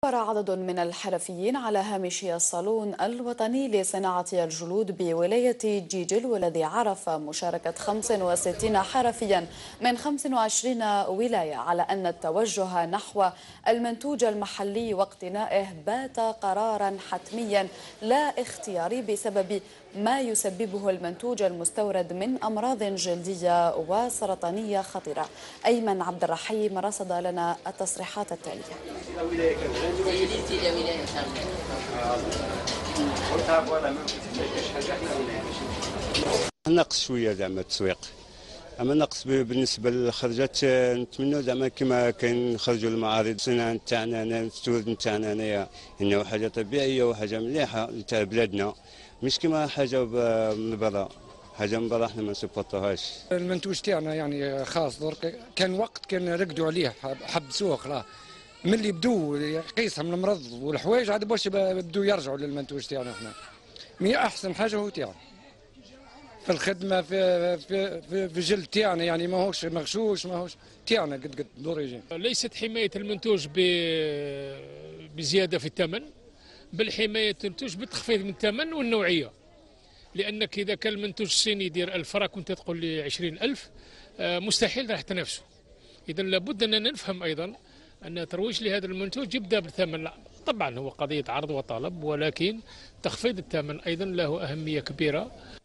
عبر عدد من الحرفيين على هامش الصالون الوطني لصناعة الجلود بولاية جيجل، والذي عرف مشاركة 65 حرفيا من 25 ولاية، على أن التوجه نحو المنتوج المحلي واقتنائه بات قرارا حتميا لا اختياري بسبب ما يسببه المنتوج المستورد من أمراض جلدية وسرطانية خطيرة. أيمن عبد الرحيم رصد لنا التصريحات التالية. نقص شويه زعما التسويق، اما نقص بالنسبه للخرجات نتمنوا زعما كما كنخرجوا للمعارض الصناعه تاعنا التوريد تاعنا هنايا انه حاجه طبيعيه وحاجه مليحه تاع بلادنا، مش كما حاجه من برا. حاجه من برا احنا ما نسبورتوهاش. المنتوج تاعنا يعني خاص درك كان وقت كان رقدوا عليه حبسوه خلاص، ملي بدو يقيسها من المرض والحوايج عاد باش بدو يرجعوا للمنتوج تاعنا احنا. مي احسن حاجه هو تاعنا في الخدمه في الجلد تاعنا، يعني ماهوش مغشوش ماهوش تاعنا قد دوريجين. ليست حمايه المنتوج بزياده في الثمن، بل حمايه المنتوج بالتخفيض من الثمن والنوعيه. لانك اذا كان المنتوج الصيني يدير 1000 راه كنت تقول لي 20000 مستحيل راح تنافسه. اذا لابد اننا نفهم ايضا ان الترويج لهذا المنتوج يبدا بالثمن. طبعا هو قضيه عرض وطلب، ولكن تخفيض الثمن ايضا له اهميه كبيره.